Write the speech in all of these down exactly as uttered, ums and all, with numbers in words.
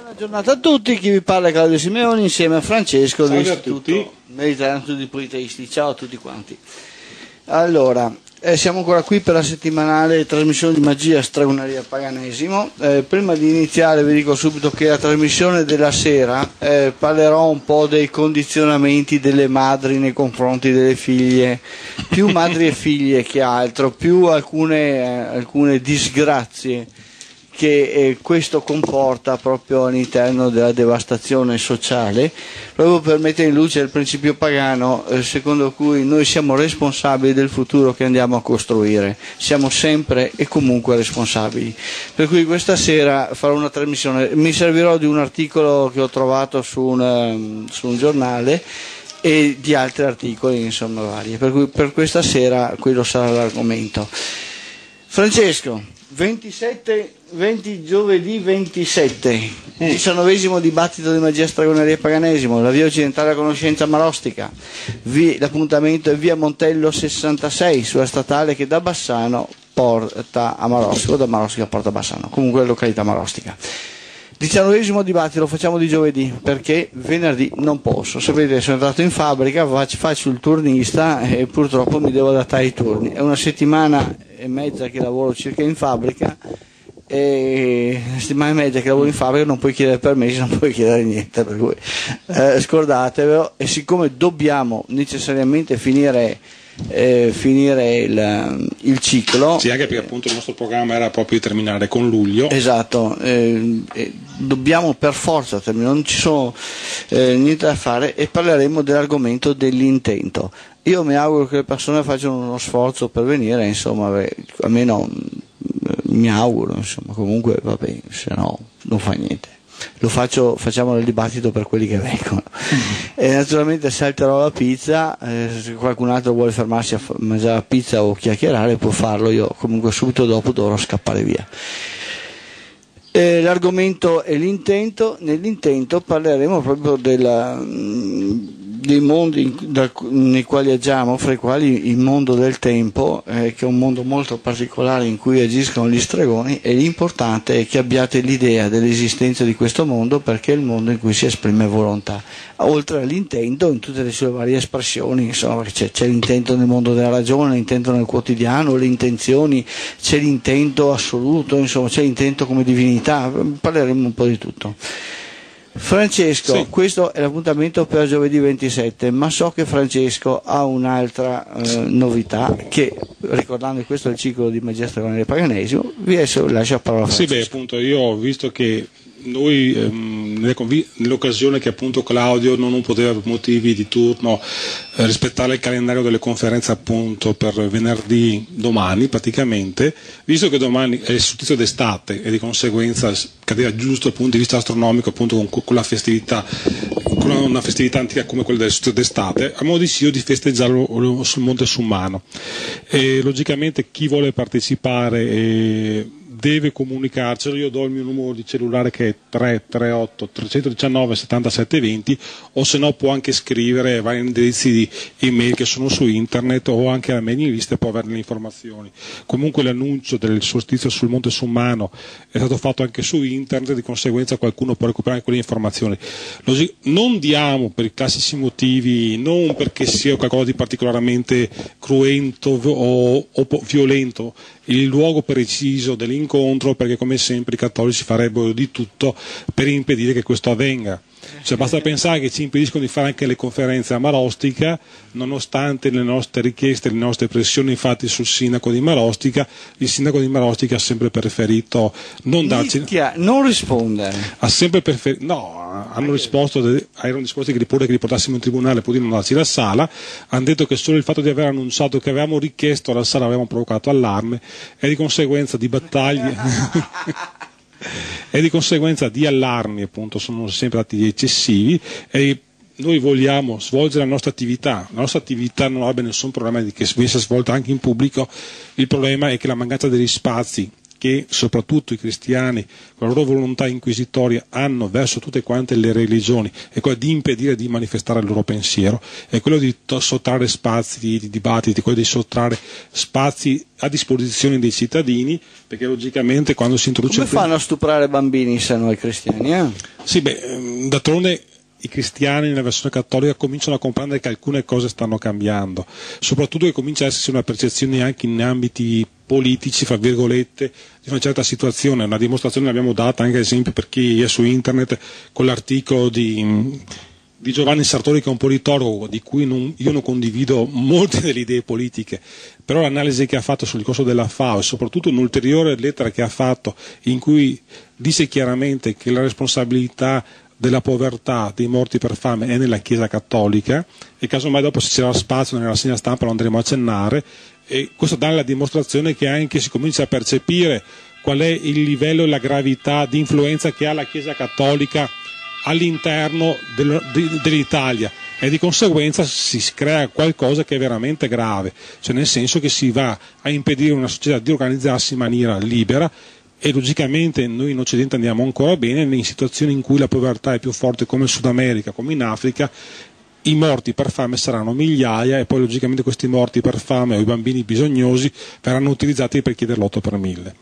Buona giornata a tutti, chi vi parla è Claudio Simeoni insieme a Francesco dell'Istituto Mediterraneo Studi Politeisti. Ciao a tutti quanti. Allora, eh, siamo ancora qui per la settimanale trasmissione di Magia, Stregoneria, Paganesimo. Eh, prima di iniziare vi dico subito che la trasmissione della sera eh, parlerò un po' dei condizionamenti delle madri nei confronti delle figlie, più madri e figlie che altro, più alcune, eh, alcune disgrazie che eh, questo comporta proprio all'interno della devastazione sociale, proprio per mettere in luce il principio pagano eh, secondo cui noi siamo responsabili del futuro che andiamo a costruire, siamo sempre e comunque responsabili. Per cui questa sera farò una trasmissione, mi servirò di un articolo che ho trovato su un, su un giornale e di altri articoli, insomma vari, per cui per questa sera quello sarà l'argomento. Francesco, ventisette, venti, giovedì ventisette, diciannovesimo dibattito di Magia, Stregoneria e Paganesimo, la via occidentale alla conoscenza marostica. Vi, l'appuntamento è via Montello sessantasei, sulla statale che da Bassano porta a Marostica, o da Marostica porta a Bassano, comunque località marostica. diciannovesimo dibattito lo facciamo di giovedì perché venerdì non posso. Sapete, sono entrato in fabbrica, faccio il turnista e purtroppo mi devo adattare ai turni. È una settimana e mezza che lavoro circa in fabbrica e una settimana e mezza che lavoro in fabbrica non puoi chiedere permessi, non puoi chiedere niente, per cui eh, scordatevelo. E siccome dobbiamo necessariamente finire Eh, finire il, il ciclo, sì, anche perché appunto il nostro programma era proprio di terminare con luglio, esatto, eh, eh, dobbiamo per forza terminare, non ci sono eh, niente da fare, e parleremo dell'argomento dell'intento. Io mi auguro che le persone facciano uno sforzo per venire, insomma, beh, almeno mi auguro, insomma, comunque vabbè, se no non fa niente. Lo faccio, facciamo il dibattito per quelli che vengono. E naturalmente salterò la pizza, eh, se qualcun altro vuole fermarsi a f- mangiare la pizza o chiacchierare può farlo, io comunque subito dopo dovrò scappare via. Eh, l'argomento è l'intento. Nell'intento parleremo proprio della, dei mondi in, da, nei quali agiamo, fra i quali il mondo del tempo, eh, che è un mondo molto particolare in cui agiscono gli stregoni, e l'importante è che abbiate l'idea dell'esistenza di questo mondo, perché è il mondo in cui si esprime volontà, oltre all'intento in tutte le sue varie espressioni, insomma, c'è, c'è l'intento nel mondo della ragione, l'intento nel quotidiano, le intenzioni, c'è l'intento assoluto, insomma c'è l'intento come divinità, parleremo un po' di tutto. Francesco, sì. Questo è l'appuntamento per giovedì ventisette, ma so che Francesco ha un'altra eh, novità che, ricordando che questo è il ciclo di Magia, Stregoneria e Paganesimo, vi lascio la parola a Francesco. Sì, beh, appunto, io ho visto che noi ehm, nell'occasione che appunto Claudio non poteva per motivi di turno eh, rispettare il calendario delle conferenze appunto per venerdì domani praticamente, visto che domani è il solstizio d'estate e di conseguenza cadeva giusto dal punto di vista astronomico appunto con, con la festività, con una festività antica come quella del solstizio d'estate, abbiamo deciso di festeggiarlo sul Monte Summano e logicamente chi vuole partecipare eh, deve comunicarcelo. Io do il mio numero di cellulare che è tre tre otto tre uno nove sette sette due zero, o se no può anche scrivere vari indirizzi di email che sono su internet o anche alla mailing list e può avere le informazioni. Comunque l'annuncio del solstizio sul Monte Summano è stato fatto anche su internet, di conseguenza qualcuno può recuperare quelle informazioni. Non diamo per i classici motivi, non perché sia qualcosa di particolarmente cruento o, o violento, il luogo preciso dell'incontro, perché come sempre i cattolici farebbero di tutto per impedire che questo avvenga. Cioè, basta pensare che ci impediscono di fare anche le conferenze a Marostica, nonostante le nostre richieste, le nostre pressioni infatti sul sindaco di Marostica. Il sindaco di Marostica ha sempre preferito non darci, non rispondere, ha sempre preferito, no, hanno risposto, erano disposti che pure che li portassimo in tribunale pur di non darci la sala, hanno detto che solo il fatto di aver annunciato che avevamo richiesto la sala avevamo provocato allarme e di conseguenza di battaglie e di conseguenza di allarmi appunto sono sempre stati eccessivi e noi vogliamo svolgere la nostra attività. La nostra attività non abbia nessun problema di che venisse svolta anche in pubblico, il problema è che la mancanza degli spazi che soprattutto i cristiani con la loro volontà inquisitoria hanno verso tutte quante le religioni è quella di impedire di manifestare il loro pensiero, è quello di sottrarre spazi di, di dibattiti, quello di sottrarre spazi a disposizione dei cittadini, perché logicamente quando si introduce... Come fanno a stuprare bambini se noi cristiani? Eh? Sì, beh, d'altronde i cristiani nella versione cattolica cominciano a comprendere che alcune cose stanno cambiando, soprattutto che comincia a esserci una percezione anche in ambiti politici, fra virgolette, di una certa situazione. Una dimostrazione l'abbiamo data anche ad esempio per chi è su internet con l'articolo di, di Giovanni Sartori, che è un politologo di cui non, io non condivido molte delle idee politiche, però l'analisi che ha fatto sul discorso della F A O e soprattutto un'ulteriore lettera che ha fatto in cui dice chiaramente che la responsabilità della povertà, dei morti per fame è nella Chiesa Cattolica, e casomai dopo se c'era spazio nella rassegna stampa lo andremo a accennare, e questo dà la dimostrazione che anche si comincia a percepire qual è il livello e la gravità di influenza che ha la Chiesa Cattolica all'interno del, de, dell'Italia, e di conseguenza si crea qualcosa che è veramente grave, cioè nel senso che si va a impedire a una società di organizzarsi in maniera libera. E logicamente noi in Occidente andiamo ancora bene in situazioni in cui la povertà è più forte, come in Sud America, come in Africa. I morti per fame saranno migliaia, e poi logicamente questi morti per fame o i bambini bisognosi verranno utilizzati per chiedere l'otto per mille.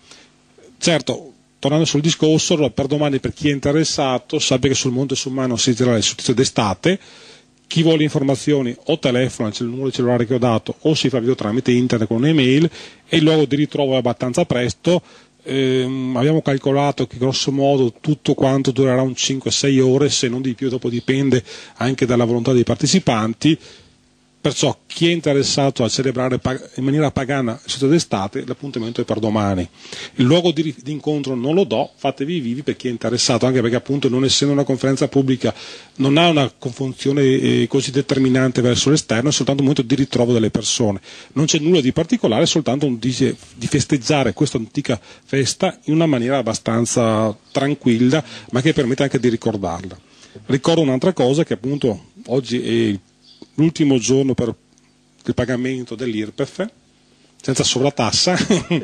Certo, tornando sul discorso, allora, per domani, per chi è interessato, sappia che sul Monte Summano si terrà il suddizio d'estate. Chi vuole informazioni o telefona, c'è il numero di cellulare che ho dato, o si fa video tramite internet con un'email, e il luogo di ritrovo è abbastanza presto. Eh, abbiamo calcolato che grosso modo tutto quanto durerà un cinque sei ore, se non di più, dopo dipende anche dalla volontà dei partecipanti. Perciò chi è interessato a celebrare in maniera pagana il suddizio d'estate, l'appuntamento è per domani. Il luogo di, di incontro non lo do, fatevi vivi per chi è interessato, anche perché appunto non essendo una conferenza pubblica non ha una funzione eh, così determinante verso l'esterno, è soltanto un momento di ritrovo delle persone. Non c'è nulla di particolare, è soltanto un di, di festeggiare questa antica festa in una maniera abbastanza tranquilla, ma che permette anche di ricordarla. Ricordo un'altra cosa, che appunto oggi è il l'ultimo giorno per il pagamento dell'I R P E F senza sovratassa,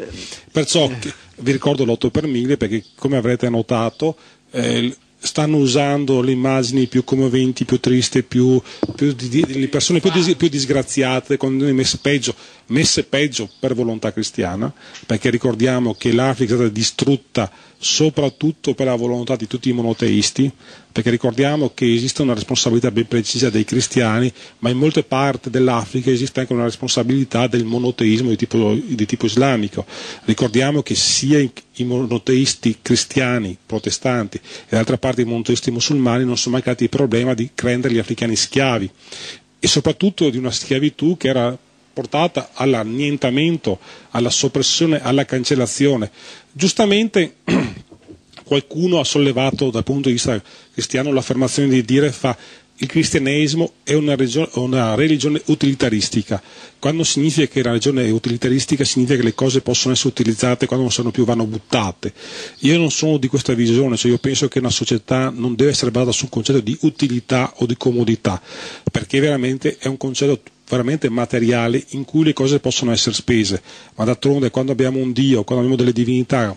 perciò vi ricordo l'otto per mille, perché come avrete notato eh, stanno usando le immagini più commoventi, più tristi, più, più di, di, le persone più, dis, più disgraziate, con messe peggio, messe peggio per volontà cristiana, perché ricordiamo che l'Africa è stata distrutta soprattutto per la volontà di tutti i monoteisti, perché ricordiamo che esiste una responsabilità ben precisa dei cristiani, ma in molte parti dell'Africa esiste anche una responsabilità del monoteismo di tipo, di tipo islamico. Ricordiamo che sia i, i monoteisti cristiani, protestanti, e d'altra parte i monoteisti musulmani non sono mai creati il problema di rendere gli africani schiavi, e soprattutto di una schiavitù che era portata all'annientamento, alla soppressione, alla cancellazione. Giustamente qualcuno ha sollevato dal punto di vista cristiano l'affermazione di dire fa il cristianesimo è una, regione, una religione utilitaristica. Quando significa che la religione è utilitaristica significa che le cose possono essere utilizzate, quando non sono più vanno buttate. Io non sono di questa visione, cioè io penso che una società non deve essere basata sul concetto di utilità o di comodità, perché veramente è un concetto veramente materiale in cui le cose possono essere spese, ma d'altronde quando abbiamo un Dio, quando abbiamo delle divinità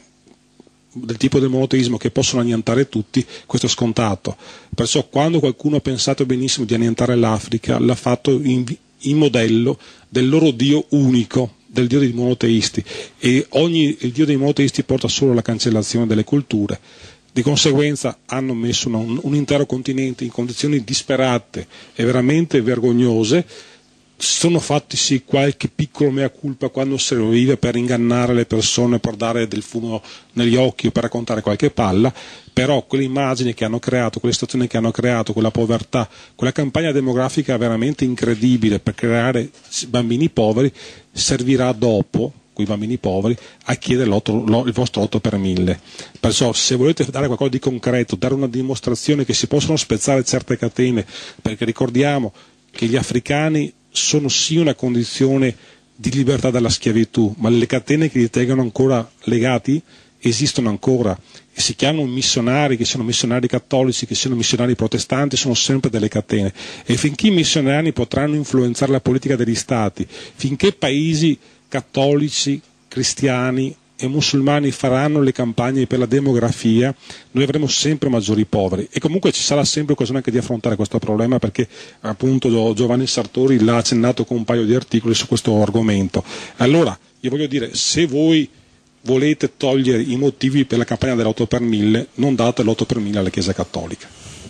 del tipo del monoteismo che possono annientare tutti, questo è scontato. Perciò quando qualcuno ha pensato benissimo di annientare l'Africa, l'ha fatto in, in modello del loro Dio unico, del Dio dei monoteisti, e ogni, il Dio dei monoteisti porta solo alla cancellazione delle culture. Di conseguenza hanno messo un, un intero continente in condizioni disperate e veramente vergognose. Sono fatti sì qualche piccolo mea culpa quando serviva per ingannare le persone, per dare del fumo negli occhi o per raccontare qualche palla, però quelle immagini che hanno creato, quelle situazioni che hanno creato, quella povertà, quella campagna demografica veramente incredibile per creare bambini poveri, servirà dopo, quei bambini poveri, a chiedere il vostro otto per mille. Perciò se volete dare qualcosa di concreto, dare una dimostrazione che si possono spezzare certe catene, perché ricordiamo che gli africani sono sì una condizione di libertà dalla schiavitù, ma le catene che li tengono ancora legati esistono ancora, e si chiamano missionari, che siano missionari cattolici, che siano missionari protestanti, sono sempre delle catene, e finché i missionari potranno influenzare la politica degli stati, finché paesi cattolici, cristiani e musulmani faranno le campagne per la demografia, noi avremo sempre maggiori poveri, e comunque ci sarà sempre occasione anche di affrontare questo problema, perché appunto Giovanni Sartori l'ha accennato con un paio di articoli su questo argomento. Allora io voglio dire, se voi volete togliere i motivi per la campagna dell'otto per mille, non date l'otto per mille alla Chiesa Cattolica.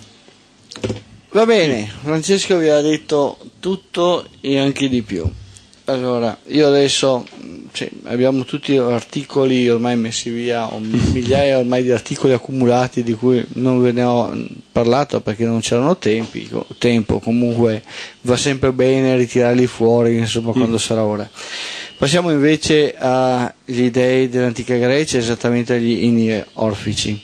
Va bene, Francesco vi ha detto tutto e anche di più. Allora, io adesso cioè, abbiamo tutti articoli ormai messi via, migliaia ormai di articoli accumulati di cui non ve ne ho parlato perché non c'erano tempi, tempo, comunque va sempre bene ritirarli fuori, insomma, mm. quando sarà ora. Passiamo invece agli dei dell'antica Grecia, esattamente agli inni orfici,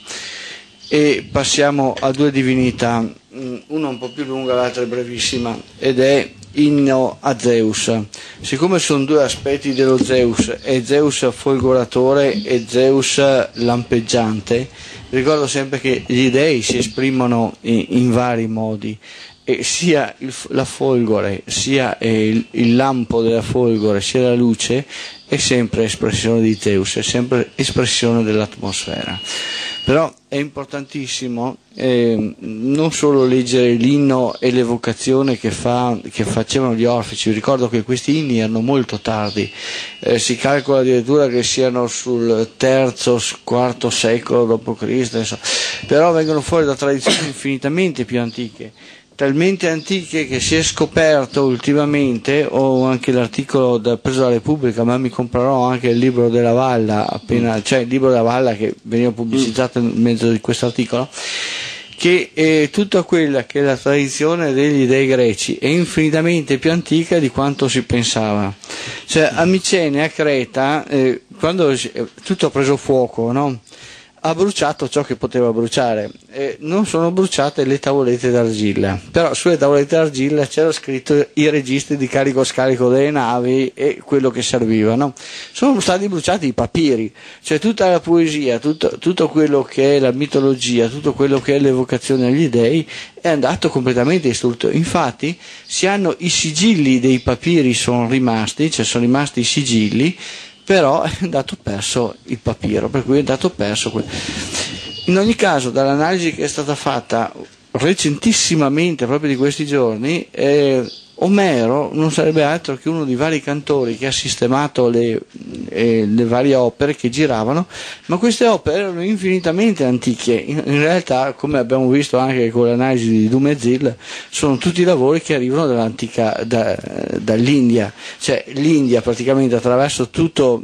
e passiamo a due divinità, una un po' più lunga, l'altra è brevissima, ed è inno a Zeus. Siccome sono due aspetti dello Zeus, è Zeus folgoratore e Zeus lampeggiante, ricordo sempre che gli dei si esprimono in, in vari modi, e sia il, la folgore, sia il, il lampo della folgore, sia la luce è sempre espressione di Zeus, è sempre espressione dell'atmosfera. Però è importantissimo eh, non solo leggere l'inno e l'evocazione che, fa, che facevano gli orfici. Vi ricordo che questi inni erano molto tardi, eh, si calcola addirittura che siano sul terzo, quarto secolo dopo Cristo, però vengono fuori da tradizioni infinitamente più antiche, talmente antiche che si è scoperto ultimamente, ho anche l'articolo da, preso dalla Repubblica, ma mi comprerò anche il libro della Valla, appena, cioè il libro della Valla che veniva pubblicizzato in mezzo di questo articolo, che eh, tutta quella che è la tradizione degli dei greci è infinitamente più antica di quanto si pensava. Cioè a Micene, a Creta, eh, quando eh, tutto ha preso fuoco, no? Ha bruciato ciò che poteva bruciare, eh, non sono bruciate le tavolette d'argilla, però sulle tavolette d'argilla c'era scritto i registri di carico scarico delle navi e quello che serviva, no? Sono stati bruciati i papiri, cioè tutta la poesia, tutto, tutto quello che è la mitologia, tutto quello che è l'evocazione agli dei è andato completamente distrutto. Infatti si hanno i sigilli dei papiri, sono rimasti, cioè sono rimasti i sigilli, però è andato perso il papiro, per cui è andato perso quel... In ogni caso, dall'analisi che è stata fatta recentissimamente, proprio di questi giorni, eh, Omero non sarebbe altro che uno dei vari cantori che ha sistemato le, eh, le varie opere che giravano, ma queste opere erano infinitamente antiche. In, in realtà, come abbiamo visto anche con l'analisi di Dumezil, sono tutti lavori che arrivano dall'antica, da, dall'India, cioè l'India praticamente attraverso tutto,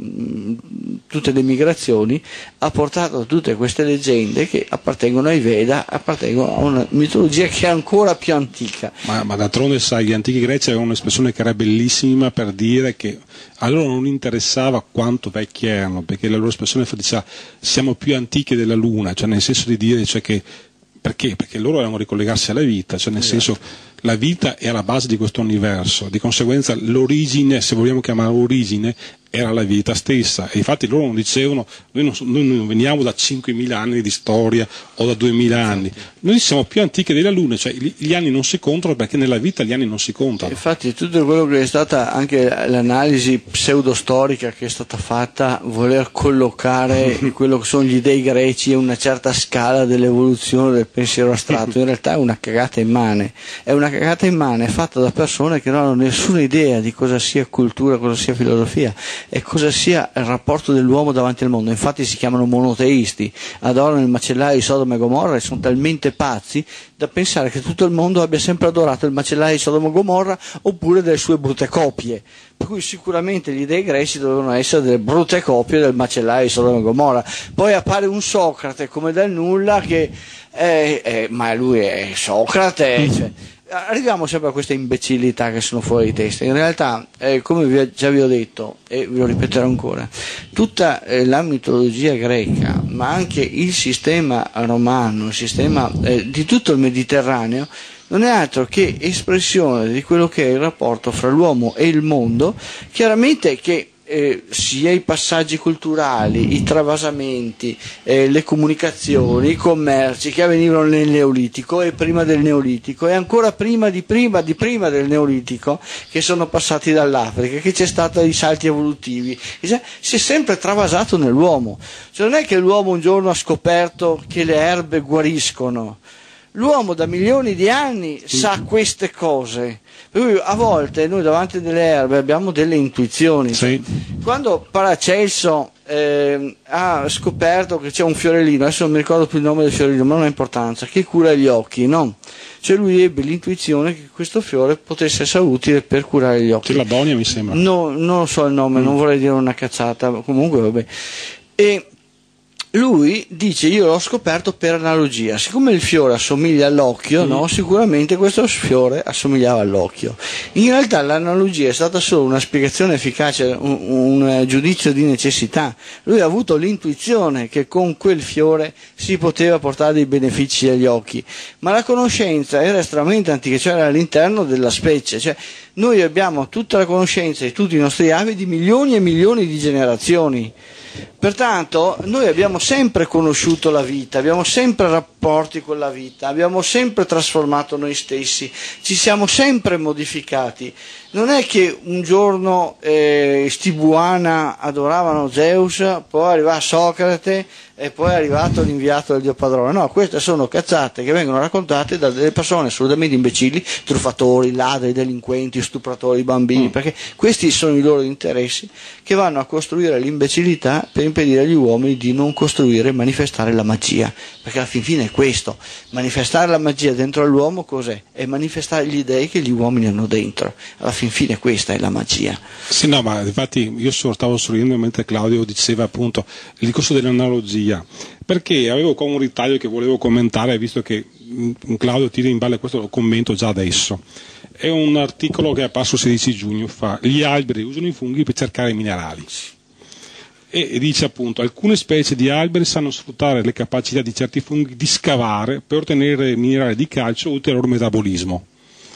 tutte le migrazioni ha portato tutte queste leggende che appartengono ai Veda, appartengono a una mitologia che è ancora più antica. Ma, ma d'altronde sai, gli antichi greci avevano un'espressione che era bellissima per dire che a loro non interessava quanto vecchi erano, perché la loro espressione diceva siamo più antichi della luna, cioè nel senso di dire cioè che perché? Perché loro volevano ricollegarsi alla vita, cioè nel esatto. senso la vita è alla base di questo universo, di conseguenza l'origine, se vogliamo chiamare origine, era la vita stessa, e infatti loro non dicevano noi non, noi non veniamo da cinquemila anni di storia o da duemila anni, noi siamo più antichi della Luna, cioè gli, gli anni non si contano perché nella vita gli anni non si contano. Infatti tutto quello che è stata anche l'analisi pseudostorica che è stata fatta, voler collocare quello che sono gli dei greci e una certa scala dell'evoluzione del pensiero astratto, in realtà è una cagata immane, è una cagata immane fatta da persone che non hanno nessuna idea di cosa sia cultura, cosa sia filosofia e cosa sia il rapporto dell'uomo davanti al mondo. Infatti si chiamano monoteisti, adorano il macellaio di Sodoma e Gomorra e sono talmente pazzi da pensare che tutto il mondo abbia sempre adorato il macellaio di Sodoma e Gomorra oppure delle sue brutte copie, per cui sicuramente gli dei greci dovevano essere delle brutte copie del macellaio di Sodoma e Gomorra. Poi appare un Socrate come dal nulla che è, è, ma lui è Socrate, cioè, arriviamo sempre a queste imbecillità che sono fuori di testa. In realtà, eh, come vi, già vi ho detto e vi lo ripeterò ancora, tutta eh, la mitologia greca, ma anche il sistema romano, il sistema eh, di tutto il Mediterraneo, non è altro che espressione di quello che è il rapporto fra l'uomo e il mondo, chiaramente che Eh, sia i passaggi culturali, i travasamenti, eh, le comunicazioni, i commerci che avvenivano nel Neolitico e prima del Neolitico e ancora prima di prima di prima del Neolitico, che sono passati dall'Africa, che c'è stato i salti evolutivi, cioè, si è sempre travasato nell'uomo, cioè non è che l'uomo un giorno ha scoperto che le erbe guariscono. L'uomo da milioni di anni sa queste cose, per cui a volte noi davanti delle erbe abbiamo delle intuizioni. Sì. Quando Paracelso eh, ha scoperto che c'è un fiorellino, adesso non mi ricordo più il nome del fiorellino, ma non ha importanza, che cura gli occhi, no? Cioè lui ebbe l'intuizione che questo fiore potesse essere utile per curare gli occhi. Celadonia mi sembra. No, non so il nome, mm. non vorrei dire una cazzata, comunque vabbè. E lui dice: io l'ho scoperto per analogia, siccome il fiore assomiglia all'occhio, mm. no, sicuramente questo fiore assomigliava all'occhio. In realtà l'analogia è stata solo una spiegazione efficace, un, un giudizio di necessità. Lui ha avuto l'intuizione che con quel fiore si poteva portare dei benefici agli occhi, ma la conoscenza era estremamente antica, cioè era all'interno della specie, cioè noi abbiamo tutta la conoscenza di tutti i nostri avi di milioni e milioni di generazioni. Pertanto noi abbiamo sempre conosciuto la vita, abbiamo sempre rapporti con la vita, abbiamo sempre trasformato noi stessi, ci siamo sempre modificati. Non è che un giorno eh, sti Buana adoravano Zeus, poi arriva Socrate e poi è arrivato l'inviato del dio padrone. No, queste sono cazzate che vengono raccontate da delle persone assolutamente imbecilli, truffatori, ladri, delinquenti, stupratori, bambini, mm. perché questi sono i loro interessi che vanno a costruire l'imbecillità per impedire agli uomini di non costruire e manifestare la magia, perché alla fin fine è questo, manifestare la magia dentro all'uomo cos'è? È manifestare gli dei che gli uomini hanno dentro, alla fin fine questa è la magia. Sì, no, ma infatti io stavo sorridendo mentre Claudio diceva appunto il discorso dell'analogia, perché avevo qua un ritaglio che volevo commentare, visto che Claudio tira in ballo, questo lo commento già adesso. È un articolo che è apparso il sedici giugno fa: gli alberi usano i funghi per cercare minerali. E dice appunto: alcune specie di alberi sanno sfruttare le capacità di certi funghi di scavare per ottenere minerali di calcio utili al loro metabolismo.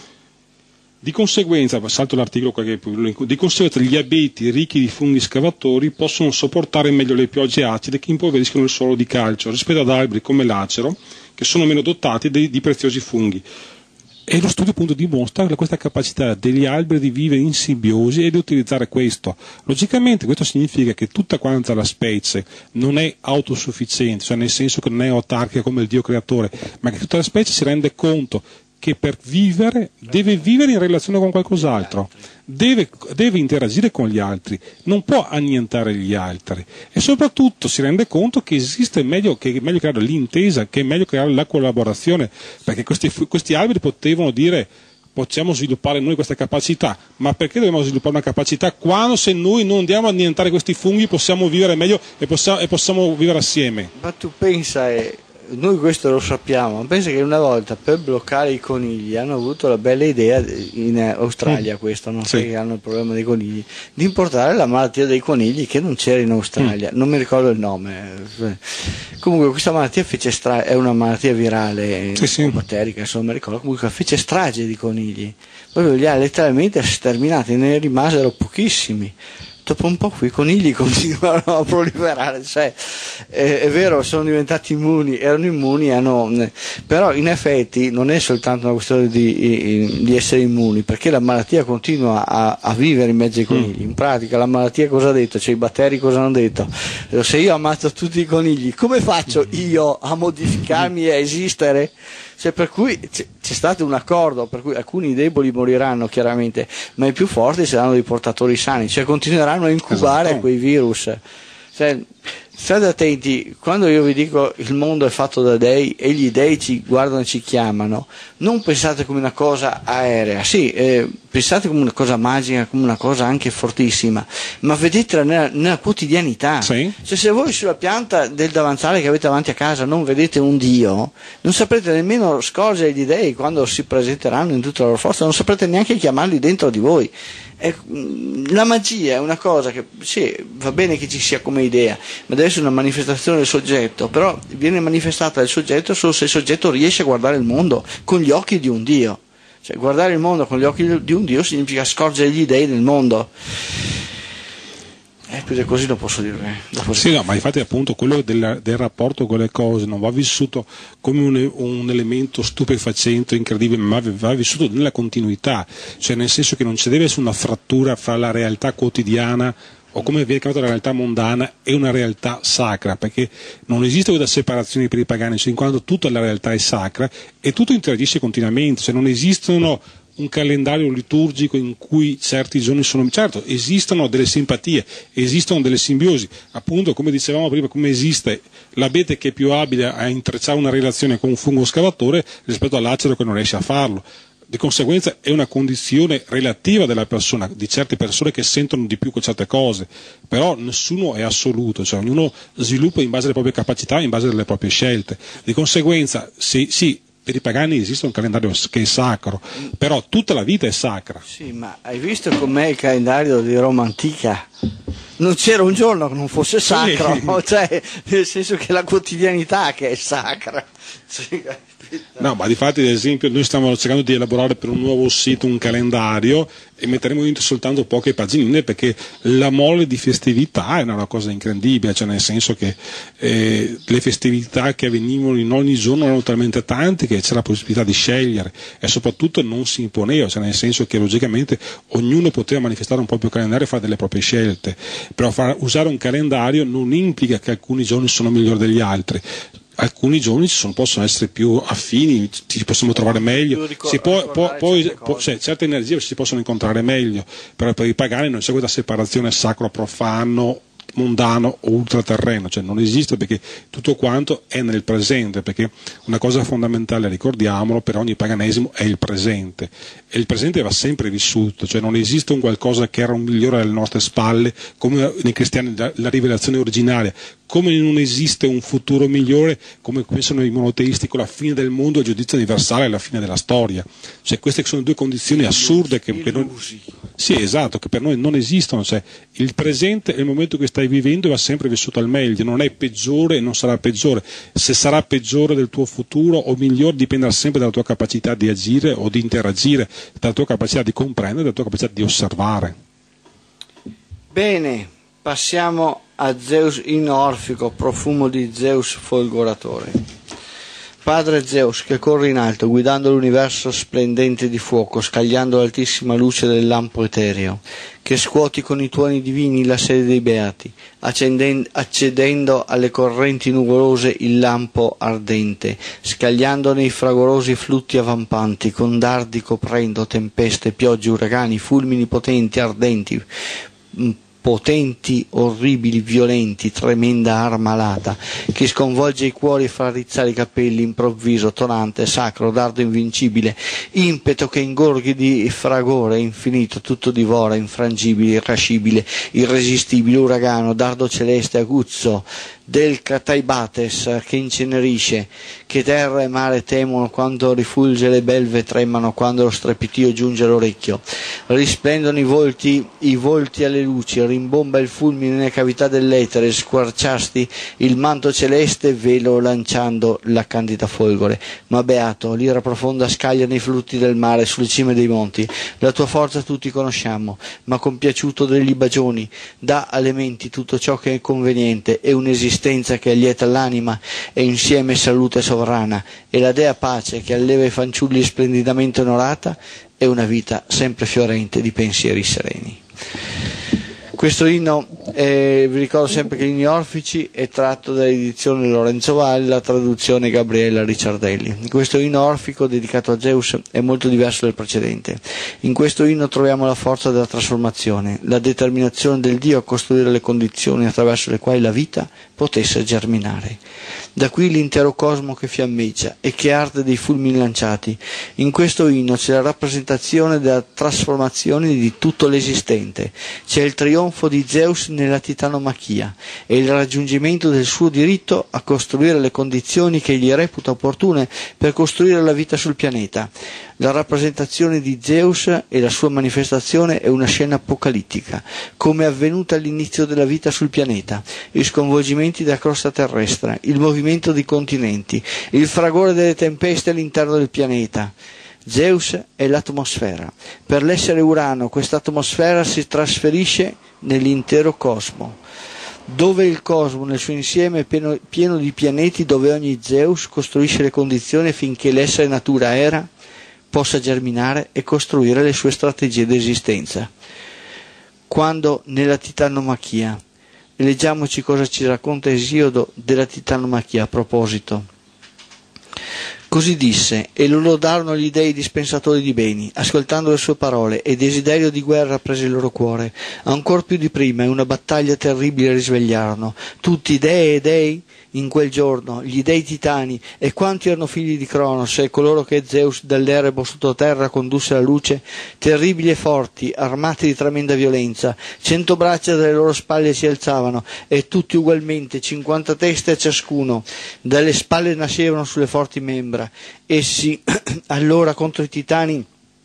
Di conseguenza, salto l'articolo che di conseguenza gli abeti ricchi di funghi scavatori possono sopportare meglio le piogge acide che impoveriscono il suolo di calcio rispetto ad alberi come l'acero che sono meno dotati di, di preziosi funghi. E lo studio appunto dimostra questa capacità degli alberi di vivere in simbiosi e di utilizzare questo. Logicamente questo significa che tutta quanta la specie non è autosufficiente, cioè nel senso che non è autarchica come il Dio creatore, ma che tutta la specie si rende conto che per vivere deve vivere in relazione con qualcos'altro, deve, deve interagire con gli altri, non può annientare gli altri e soprattutto si rende conto che esiste meglio, che è meglio creare l'intesa, che è meglio creare la collaborazione, perché questi, questi alberi potevano dire: possiamo sviluppare noi questa capacità, ma perché dobbiamo sviluppare una capacità quando se noi non andiamo a annientare questi funghi possiamo vivere meglio e possiamo, e possiamo vivere assieme? Ma tu pensa, eh, noi questo lo sappiamo, ma pensa che una volta per bloccare i conigli hanno avuto la bella idea, in Australia questo, non sai, sì, che hanno il problema dei conigli, di importare la malattia dei conigli che non c'era in Australia, mm. non mi ricordo il nome. Comunque questa malattia fece stra- è una malattia virale, sì, sì, batterica, insomma, mi ricordo, comunque fece strage di conigli, proprio li ha letteralmente sterminati, ne rimasero pochissimi. Dopo un po' quei conigli continuano a proliferare, cioè, è, è vero, sono diventati immuni, erano immuni, hanno, però in effetti non è soltanto una questione di, di essere immuni, perché la malattia continua a, a vivere in mezzo ai conigli. In pratica la malattia cosa ha detto? Cioè i batteri cosa hanno detto? Se io ammazzo tutti i conigli, come faccio io a modificarmi e a esistere? Cioè, per cui c'è, c'è stato un accordo per cui alcuni deboli moriranno chiaramente, ma i più forti saranno dei portatori sani, cioè continueranno a incubare, esatto, quei virus. Cioè, state attenti, quando io vi dico il mondo è fatto da dei e gli dei ci guardano e ci chiamano, non pensate come una cosa aerea, sì, eh, pensate come una cosa magica, come una cosa anche fortissima, ma vedetela nella, nella quotidianità. Sì. Cioè, se voi sulla pianta del davanzale che avete davanti a casa non vedete un Dio, non saprete nemmeno scorgere gli dei quando si presenteranno in tutta la loro forza, non saprete neanche chiamarli dentro di voi. E, la magia è una cosa che sì, va bene che ci sia come idea, ma deve essere una manifestazione del soggetto, però viene manifestata dal soggetto solo se il soggetto riesce a guardare il mondo con gli occhi di un Dio. Cioè, guardare il mondo con gli occhi di un Dio significa scorgere gli dei del mondo. Eh, più di così non posso dire. Sì, no, ma infatti appunto quello del, del rapporto con le cose non va vissuto come un, un elemento stupefacente, incredibile, ma va vissuto nella continuità, cioè nel senso che non ci deve essere una frattura fra la realtà quotidiana o come viene chiamata la realtà mondana e una realtà sacra, perché non esiste questa separazione per i pagani, cioè in quanto tutta la realtà è sacra e tutto interagisce continuamente, cioè non esistono un calendario liturgico in cui certi giorni sono, certo esistono delle simpatie, esistono delle simbiosi, appunto come dicevamo prima, come esiste l'abete che è più abile a intrecciare una relazione con un fungo scavatore rispetto all'acero che non riesce a farlo. Di conseguenza è una condizione relativa della persona, di certe persone che sentono di più con certe cose, però nessuno è assoluto, cioè ognuno sviluppa in base alle proprie capacità, in base alle proprie scelte. Di conseguenza, sì, sì, per i pagani esiste un calendario che è sacro, però tutta la vita è sacra. Sì, ma hai visto com'è il calendario di Roma antica? Non c'era un giorno che non fosse sacro, sì. Cioè, nel senso che la quotidianità che è sacra. Sì. No, ma di fatti, ad esempio, noi stiamo cercando di elaborare per un nuovo sito un calendario e metteremo dentro soltanto poche paginine, perché la mole di festività è una cosa incredibile, cioè nel senso che eh, le festività che avvenivano in ogni giorno erano talmente tante che c'era la possibilità di scegliere e soprattutto non si imponeva, cioè nel senso che logicamente ognuno poteva manifestare un proprio calendario e fare delle proprie scelte, però far, usare un calendario non implica che alcuni giorni sono migliori degli altri. Alcuni giorni ci sono, possono essere più affini, ci possiamo trovare meglio, si può, può, poi, certe, può, cioè, certe energie si possono incontrare meglio, però per i pagani non c'è questa separazione sacro-profano, mondano o ultraterreno, cioè non esiste, perché tutto quanto è nel presente, perché una cosa fondamentale, ricordiamolo, per ogni paganesimo è il presente, e il presente va sempre vissuto, cioè non esiste un qualcosa che era un migliore alle nostre spalle, come nei cristiani la, la rivelazione originaria, come non esiste un futuro migliore, come pensano i monoteisti, con la fine del mondo, il giudizio universale e la fine della storia. Cioè queste sono due condizioni assurde che per noi, sì, esatto, che per noi non esistono. Cioè, il presente è il momento che stai vivendo e va sempre vissuto al meglio, non è peggiore e non sarà peggiore. Se sarà peggiore del tuo futuro o migliore dipenderà sempre dalla tua capacità di agire o di interagire, dalla tua capacità di comprendere, dalla tua capacità di osservare. Bene, passiamo a Zeus in Orfico, profumo di Zeus folgoratore. Padre Zeus, che corri in alto, guidando l'universo splendente di fuoco, scagliando l'altissima luce del lampo etereo, che scuoti con i tuoni divini la sede dei beati, accedendo alle correnti nuvolose il lampo ardente, scagliando nei fragorosi flutti avampanti, con dardi coprendo tempeste, piogge, uragani, fulmini potenti, ardenti, potenti, orribili, violenti, tremenda arma alata, che sconvolge i cuori e fa rizzare i capelli, improvviso, tonante, sacro, dardo invincibile, impeto che ingorghi di fragore infinito, tutto divora, infrangibile, irascibile, irresistibile, uragano, dardo celeste, aguzzo, del Cataibates che incenerisce, che terra e mare temono quando rifulge, le belve tremano quando lo strepitio giunge all'orecchio, risplendono i volti, i volti alle luci, rimbomba il fulmine nelle cavità dell'etere, squarciasti il manto celeste, velo lanciando la candida folgore. Ma beato, l'ira profonda scaglia nei flutti del mare, sulle cime dei monti, la tua forza tutti conosciamo, ma compiaciuto degli bagioni, dà alle menti tutto ciò che è conveniente, e un'esistenza che allieta l'anima e insieme salute sovrana, e la dea pace che alleva i fanciulli splendidamente onorata, e una vita sempre fiorente di pensieri sereni. Questo inno, eh, vi ricordo sempre che gli inni orfici è tratto dall'edizione Lorenzo Valli, la traduzione Gabriella Ricciardelli. Questo inno orfico dedicato a Zeus è molto diverso dal precedente. In questo inno troviamo la forza della trasformazione, la determinazione del Dio a costruire le condizioni attraverso le quali la vita potesse germinare. Da qui l'intero cosmo che fiammeggia e che arde dei fulmini lanciati. In questo inno c'è la rappresentazione della trasformazione di tutto l'esistente. C'è il trionfo di Zeus nella titanomachia e il raggiungimento del suo diritto a costruire le condizioni che egli reputa opportune per costruire la vita sul pianeta. La rappresentazione di Zeus e la sua manifestazione è una scena apocalittica, come è avvenuta all'inizio della vita sul pianeta, i sconvolgimenti della crosta terrestre, il movimento dei continenti, il fragore delle tempeste all'interno del pianeta. Zeus è l'atmosfera. Per l'essere Urano questa atmosfera si trasferisce nell'intero cosmo, dove il cosmo nel suo insieme è pieno, pieno di pianeti, dove ogni Zeus costruisce le condizioni affinché l'essere natura era possa germinare e costruire le sue strategie di esistenza. Quando nella titanomachia, leggiamoci cosa ci racconta Esiodo della titanomachia a proposito. Così disse, e lo lodarono gli dei dispensatori di beni, ascoltando le sue parole, e desiderio di guerra prese il loro cuore. Ancor più di prima, in una battaglia terribile risvegliarono, tutti dei e dei, in quel giorno, gli dei titani, e quanti erano figli di Cronos, e coloro che Zeus dall'erebo sottoterra condusse alla luce, terribili e forti, armati di tremenda violenza, cento braccia dalle loro spalle si alzavano, e tutti ugualmente, cinquanta teste a ciascuno, dalle spalle nascevano sulle forti membra. Essi allora contro i titani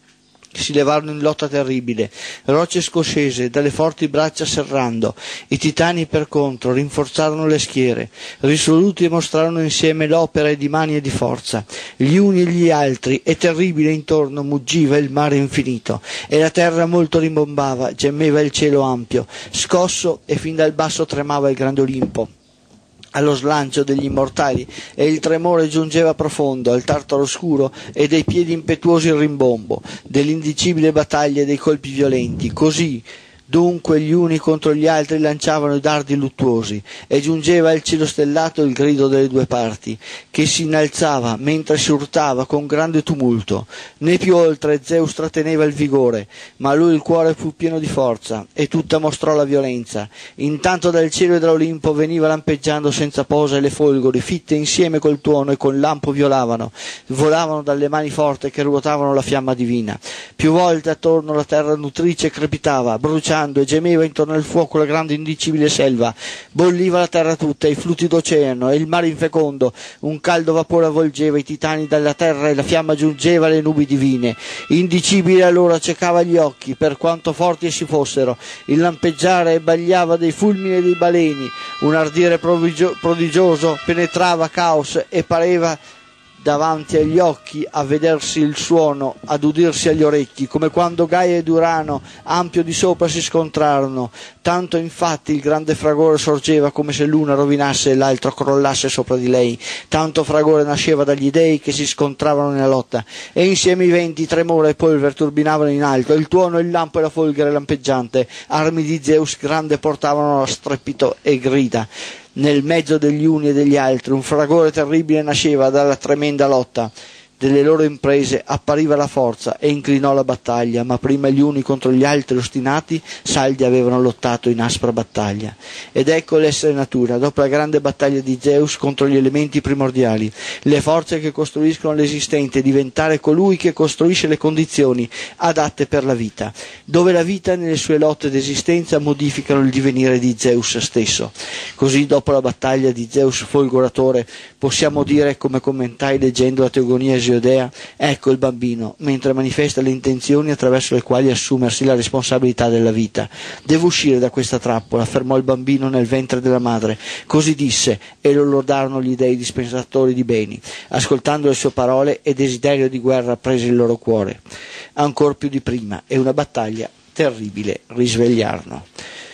si levarono in lotta terribile, rocce scoscese, dalle forti braccia serrando. I titani per contro rinforzarono le schiere, risoluti mostrarono insieme l'opera di mani e di forza, gli uni e gli altri, e terribile intorno muggiva il mare infinito, e la terra molto rimbombava, gemeva il cielo ampio, scosso, e fin dal basso tremava il grande Olimpo allo slancio degli immortali, e il tremore giungeva profondo al tartaro scuro, e dei piedi impetuosi il rimbombo dell'indicibile battaglia e dei colpi violenti. Così dunque gli uni contro gli altri lanciavano i dardi luttuosi, e giungeva al cielo stellato il grido delle due parti, che si innalzava mentre si urtava con grande tumulto. Né più oltre Zeus tratteneva il vigore, ma lui il cuore fu pieno di forza, e tutta mostrò la violenza. Intanto dal cielo e dall'Olimpo veniva lampeggiando senza posa, e le folgori, fitte insieme col tuono e col lampo, violavano, volavano dalle mani forti che ruotavano la fiamma divina. Più volte attorno la terra nutrice crepitava, bruciando, e gemeva intorno al fuoco la grande indicibile selva, bolliva la terra tutta, i flutti d'oceano e il mare infecondo, un caldo vapore avvolgeva i titani dalla terra, e la fiamma giungeva alle nubi divine. Indicibile allora accecava gli occhi, per quanto forti essi fossero, il lampeggiare bagliava dei fulmini e dei baleni, un ardire prodigioso penetrava caos, e pareva davanti agli occhi, a vedersi il suono, ad udirsi agli orecchi, come quando Gaia ed Urano ampio di sopra si scontrarono. Tanto infatti il grande fragore sorgeva, come se l'una rovinasse e l'altro crollasse sopra di lei. Tanto fragore nasceva dagli dei che si scontravano nella lotta, e insieme i venti, tremore e polvere turbinavano in alto, il tuono, il lampo e la folgore lampeggiante, armi di Zeus grande, portavano a strepito e grida. Nel mezzo degli uni e degli altri un fragore terribile nasceva dalla tremenda lotta delle loro imprese, appariva la forza e inclinò la battaglia, ma prima gli uni contro gli altri ostinati saldi avevano lottato in aspra battaglia. Ed ecco l'essere natura, dopo la grande battaglia di Zeus contro gli elementi primordiali, le forze che costruiscono l'esistente, diventare colui che costruisce le condizioni adatte per la vita, dove la vita nelle sue lotte d'esistenza modificano il divenire di Zeus stesso. Così dopo la battaglia di Zeus folgoratore possiamo dire, come commentai leggendo la Teogonia Esiodea, ecco il bambino, mentre manifesta le intenzioni attraverso le quali assumersi la responsabilità della vita. Devo uscire da questa trappola, affermò il bambino nel ventre della madre. Così disse, e lo lodarono gli dei dispensatori di beni. Ascoltando le sue parole, e desiderio di guerra prese il loro cuore, ancor più di prima, e una battaglia terribile risvegliarono.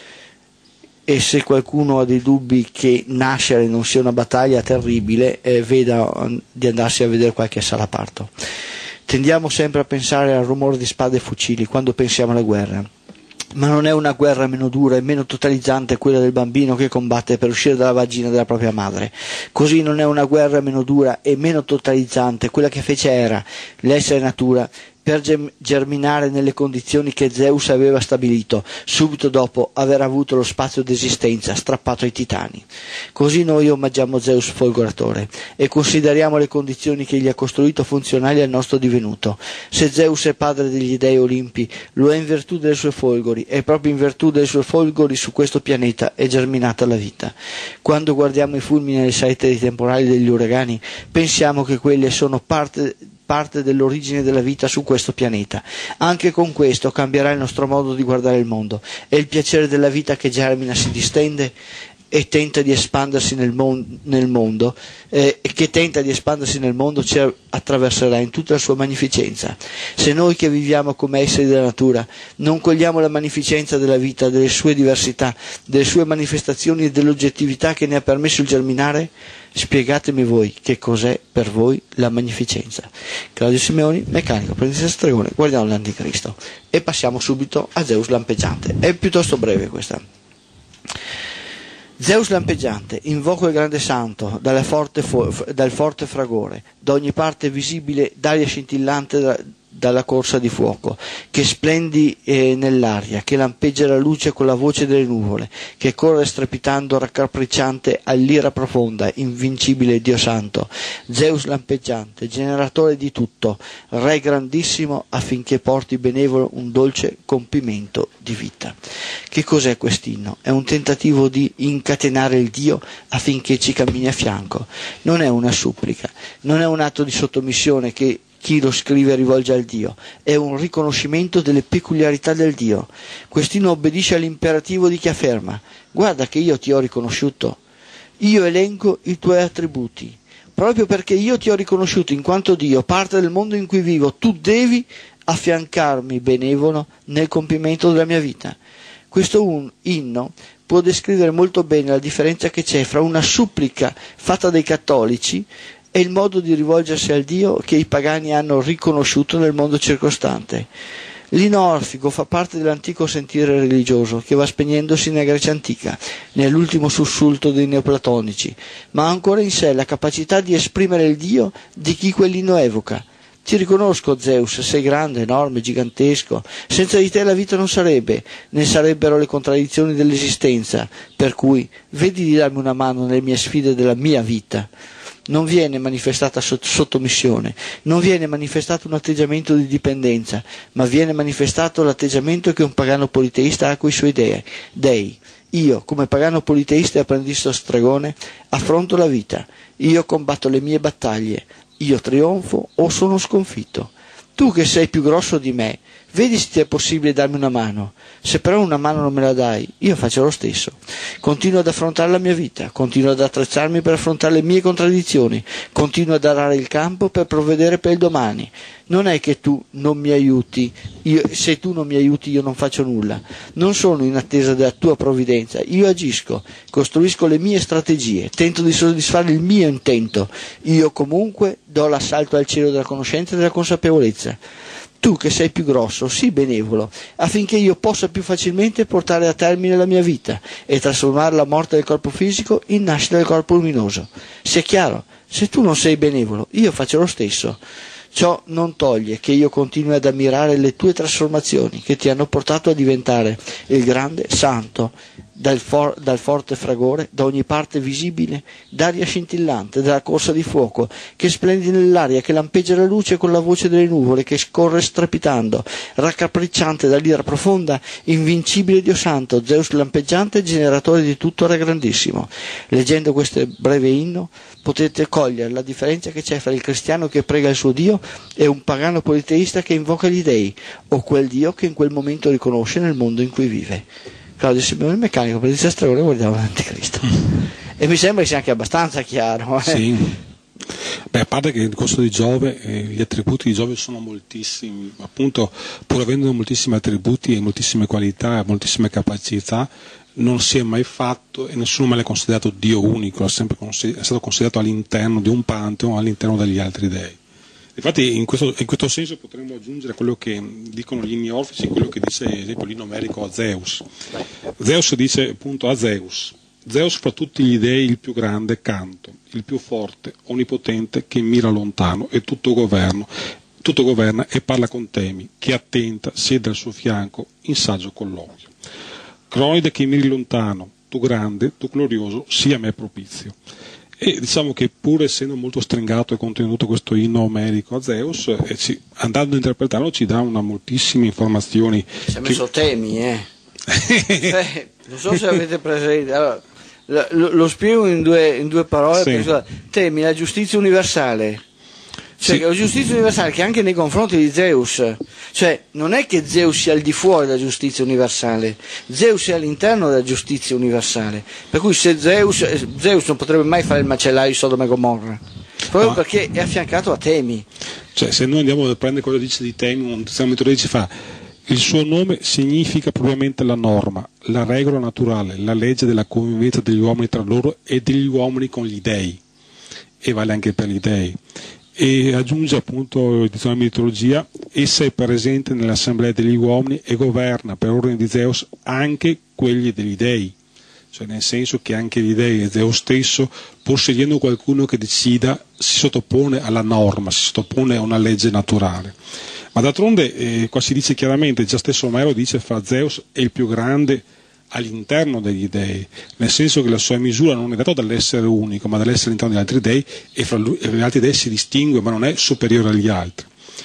E se qualcuno ha dei dubbi che nascere non sia una battaglia terribile, eh, veda di andarsi a vedere qualche salaparto. Tendiamo sempre a pensare al rumore di spade e fucili quando pensiamo alla guerra, ma non è una guerra meno dura e meno totalizzante quella del bambino che combatte per uscire dalla vagina della propria madre. Così non è una guerra meno dura e meno totalizzante quella che fece Era, l'essere natura, per germinare nelle condizioni che Zeus aveva stabilito, subito dopo aver avuto lo spazio d'esistenza strappato ai titani. Così noi omaggiamo Zeus folgoratore e consideriamo le condizioni che egli ha costruito funzionali al nostro divenuto. Se Zeus è padre degli dei Olimpi, lo è in virtù delle sue folgori, e proprio in virtù delle sue folgori su questo pianeta è germinata la vita. Quando guardiamo i fulmini e le saette dei temporali degli uragani, pensiamo che quelle sono parte parte dell'origine della vita su questo pianeta. Anche con questo cambierà il nostro modo di guardare il mondo, e il piacere della vita che germina si distende e tenta di espandersi nel, mon- nel mondo, eh, e che tenta di espandersi nel mondo ci attraverserà in tutta la sua magnificenza. Se noi che viviamo come esseri della natura non cogliamo la magnificenza della vita, delle sue diversità, delle sue manifestazioni e dell'oggettività che ne ha permesso il germinare, spiegatemi voi che cos'è per voi la magnificenza. Claudio Simeoni, meccanico, apprendista stregone, guardiamo l'Anticristo, e passiamo subito a Zeus lampeggiante. È piuttosto breve questa. Zeus lampeggiante, invoco il grande santo dal forte, dal forte fragore, da ogni parte visibile d'aria scintillante da, dalla corsa di fuoco, che splendi eh, nell'aria, che lampeggia la luce con la voce delle nuvole, che corre strepitando raccapricciante all'ira profonda, invincibile Dio santo, Zeus lampeggiante, generatore di tutto, Re grandissimo, affinché porti benevolo un dolce compimento di vita. Che cos'è quest'inno? È un tentativo di incatenare il Dio affinché ci cammini a fianco. Non è una supplica, non è un atto di sottomissione che chi lo scrive rivolge al Dio, è un riconoscimento delle peculiarità del Dio. Quest'inno obbedisce all'imperativo di chi afferma: guarda che io ti ho riconosciuto, io elenco i tuoi attributi, proprio perché io ti ho riconosciuto in quanto Dio, parte del mondo in cui vivo, tu devi affiancarmi benevolo nel compimento della mia vita. Questo un inno può descrivere molto bene la differenza che c'è fra una supplica fatta dai cattolici è il modo di rivolgersi al Dio che i pagani hanno riconosciuto nel mondo circostante. L'inno orfico fa parte dell'antico sentire religioso che va spegnendosi nella Grecia antica, nell'ultimo sussulto dei neoplatonici, ma ha ancora in sé la capacità di esprimere il Dio di chi quell'inno evoca. Ti riconosco, Zeus, sei grande, enorme, gigantesco. Senza di te la vita non sarebbe, né sarebbero le contraddizioni dell'esistenza, per cui vedi di darmi una mano nelle mie sfide della mia vita. Non viene manifestata sottomissione, non viene manifestato un atteggiamento di dipendenza, ma viene manifestato l'atteggiamento che un pagano politeista ha coi suoi dei. dei. Io, come pagano politeista e apprendista stregone, affronto la vita, io combatto le mie battaglie, io trionfo o sono sconfitto. Tu che sei più grosso di me, vedi se ti è possibile darmi una mano. Se però una mano non me la dai, io faccio lo stesso. Continuo ad affrontare la mia vita, continuo ad attrezzarmi per affrontare le mie contraddizioni, continuo ad arare il campo per provvedere per il domani. Non è che tu non mi aiuti, io, se tu non mi aiuti io non faccio nulla. Non sono in attesa della tua provvidenza, io agisco, costruisco le mie strategie, tento di soddisfare il mio intento. Io comunque do l'assalto al cielo della conoscenza e della consapevolezza. Tu che sei più grosso, sii benevolo, affinché io possa più facilmente portare a termine la mia vita e trasformare la morte del corpo fisico in nascita del corpo luminoso. Sia chiaro, se tu non sei benevolo, io faccio lo stesso. Ciò non toglie che io continui ad ammirare le tue trasformazioni che ti hanno portato a diventare il grande santo dal, for- dal forte fragore, da ogni parte visibile, d'aria scintillante, dalla corsa di fuoco, che splendi nell'aria, che lampeggia la luce con la voce delle nuvole, che scorre strepitando, raccapricciante dall'ira profonda, invincibile Dio santo, Zeus lampeggiante, generatore di tutto, Re grandissimo. Leggendo questo breve inno potete cogliere la differenza che c'è fra il cristiano che prega il suo Dio e un pagano politeista che invoca gli dei, o quel Dio che in quel momento riconosce nel mondo in cui vive. Claudio Simeone, il meccanico, per il Stregone, guardiamo l'Anticristo. E mi sembra che sia anche abbastanza chiaro. Eh? Sì. Beh, a parte che nel corso di Giove eh, gli attributi di Giove sono moltissimi, appunto, pur avendo moltissimi attributi e moltissime qualità e moltissime capacità, non si è mai fatto e nessuno mai l'ha considerato Dio unico, è sempre consider- è stato considerato all'interno di un pantheon, all'interno degli altri dei. Infatti in questo, in questo senso potremmo aggiungere quello che dicono gli inni orfici, quello che dice ad esempio l'inno omerico a Zeus. Zeus dice appunto a Zeus: Zeus fra tutti gli dei il più grande canto, il più forte, onnipotente, che mira lontano e tutto governo, tutto governa e parla con temi, che attenta, siede al suo fianco in saggio colloquio. Cronide che miri lontano, tu grande, tu glorioso, sia a me propizio. E diciamo che pur essendo molto stringato e contenuto questo inno omerico a Zeus, eh, ci, andando a interpretarlo ci dà una moltissime informazioni. Si è messo che... temi, eh. Cioè, non so se avete presente. Allora, lo, lo spiego in due, in due parole. Sì. Perché, temi la giustizia universale. Cioè, sì. La giustizia universale che anche nei confronti di Zeus, cioè non è che Zeus sia al di fuori della giustizia universale, Zeus è all'interno della giustizia universale, per cui se Zeus, Zeus non potrebbe mai fare il macellaio di Sodoma e Gomorra, proprio no. Perché è affiancato a temi. Cioè, se noi andiamo a prendere cosa dice di temi, un testamento ci fa: il suo nome significa propriamente la norma, la regola naturale, la legge della convivenza degli uomini tra loro e degli uomini con gli dei, e vale anche per gli dei. E aggiunge appunto, diciamo, la mitologia: essa è presente nell'assemblea degli uomini e governa per ordine di Zeus anche quelli degli dei. cioè nel senso che anche gli dei e Zeus stesso, pur scegliendo qualcuno che decida, si sottopone alla norma, si sottopone a una legge naturale. Ma d'altronde eh, qua si dice chiaramente, già stesso Omero dice, fra Zeus è il più grande all'interno degli dei, nel senso che la sua misura non è data dall'essere unico, ma dall'essere all'interno degli altri dei, e fra lui, e gli altri dei si distingue, ma non è superiore agli altri.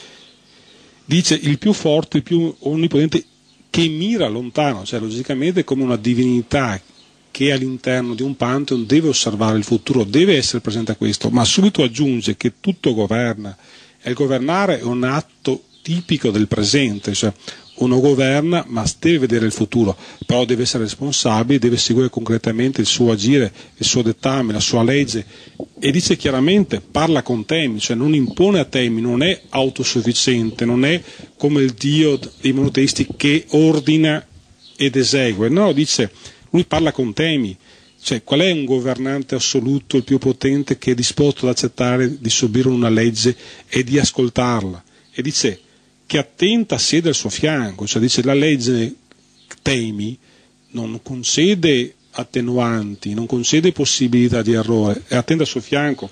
Dice il più forte, il più onnipotente, che mira lontano, cioè logicamente come una divinità che all'interno di un pantheon deve osservare il futuro, deve essere presente a questo, ma subito aggiunge che tutto governa, e il governare è un atto tipico del presente, cioè uno governa ma deve vedere il futuro, però deve essere responsabile, deve seguire concretamente il suo agire, il suo dettame, la sua legge, e dice chiaramente, parla con temi, cioè non impone a temi, non è autosufficiente, non è come il Dio dei monoteisti che ordina ed esegue, no, dice, lui parla con temi, cioè qual è un governante assoluto, il più potente, che è disposto ad accettare di subire una legge e di ascoltarla, e dice che attenta siede al suo fianco, cioè dice la legge temi non concede attenuanti, non concede possibilità di errore, è attenta al suo fianco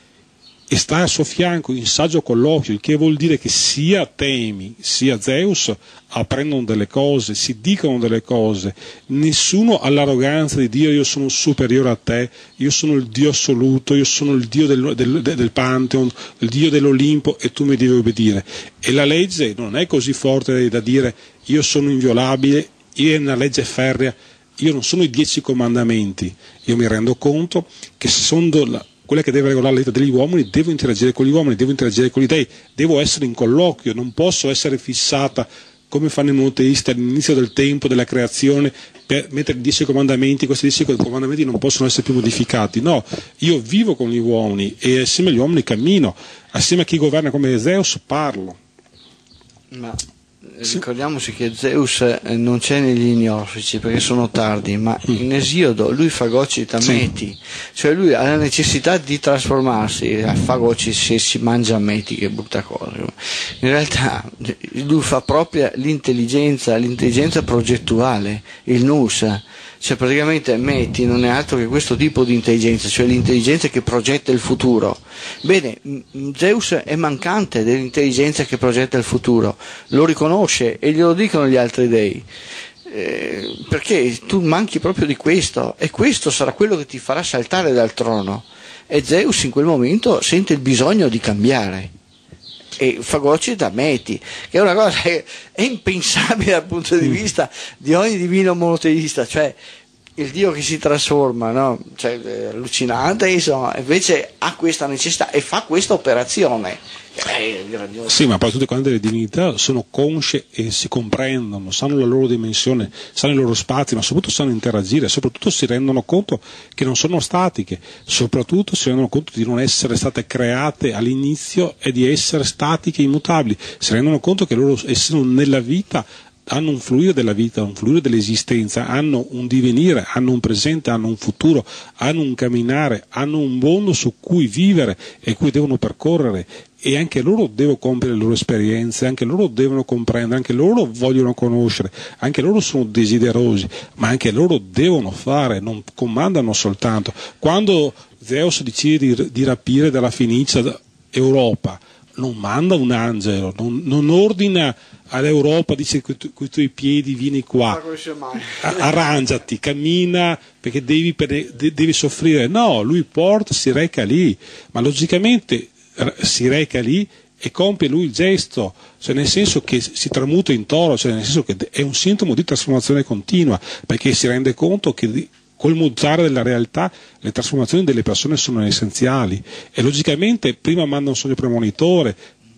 e sta al suo fianco in saggio colloquio, il che vuol dire che sia Temi sia Zeus apprendono delle cose, si dicono delle cose, nessuno ha l'arroganza di dire io sono superiore a te, io sono il Dio assoluto, io sono il Dio del, del, del Pantheon, il Dio dell'Olimpo e tu mi devi obbedire. E la legge non è così forte da dire io sono inviolabile, io è una legge ferrea, io non sono i dieci comandamenti, io mi rendo conto che secondo la quella che deve regolare la vita degli uomini, devo interagire con gli uomini, devo interagire con gli dei, devo essere in colloquio, non posso essere fissata come fanno i monoteisti all'inizio del tempo, della creazione, per mettere dieci comandamenti, questi dieci comandamenti non possono essere più modificati. No, io vivo con gli uomini e assieme agli uomini cammino, assieme a chi governa come Zeus parlo. Ma ricordiamoci che Zeus non c'è negli ignorfici perché sono tardi, ma in Esiodo lui fagocita Meti, sì. Cioè lui ha la necessità di trasformarsi, fagocita se si mangia Meti, che brutta cosa. In realtà lui fa propria l'intelligenza, l'intelligenza progettuale, il nous. Cioè praticamente Meti non è altro che questo tipo di intelligenza, cioè l'intelligenza che progetta il futuro. Bene, Zeus è mancante dell'intelligenza che progetta il futuro, lo riconosce e glielo dicono gli altri dei, eh, perché tu manchi proprio di questo e questo sarà quello che ti farà saltare dal trono. E Zeus in quel momento sente il bisogno di cambiare e fagocita Meti, che è una cosa che è impensabile dal punto di vista di ogni divino monoteista, cioè il Dio che si trasforma, no? Cioè, è allucinante, insomma, invece ha questa necessità e fa questa operazione. È grandioso. Sì, ma poi tutte quante le divinità sono consce e si comprendono, sanno la loro dimensione, sanno i loro spazi, ma soprattutto sanno interagire, soprattutto si rendono conto che non sono statiche, soprattutto si rendono conto di non essere state create all'inizio e di essere statiche e immutabili, si rendono conto che loro essendo nella vita hanno un fluire della vita, un fluire dell'esistenza, hanno un divenire, hanno un presente, hanno un futuro, hanno un camminare, hanno un mondo su cui vivere e cui devono percorrere, e anche loro devono compiere le loro esperienze, anche loro devono comprendere, anche loro vogliono conoscere, anche loro sono desiderosi, ma anche loro devono fare, non comandano soltanto. Quando Zeus decide di, di rapire dalla Fenicia Europa, non manda un angelo, non, non ordina all'Europa, dice con i tuoi piedi vieni qua, arrangiati, cammina perché devi, devi soffrire. No, lui porta, si reca lì, ma logicamente si reca lì e compie lui il gesto, cioè nel senso che si tramuta in toro, cioè nel senso che è un sintomo di trasformazione continua, perché si rende conto che col mutare della realtà le trasformazioni delle persone sono essenziali e logicamente prima manda un sogno premonitore,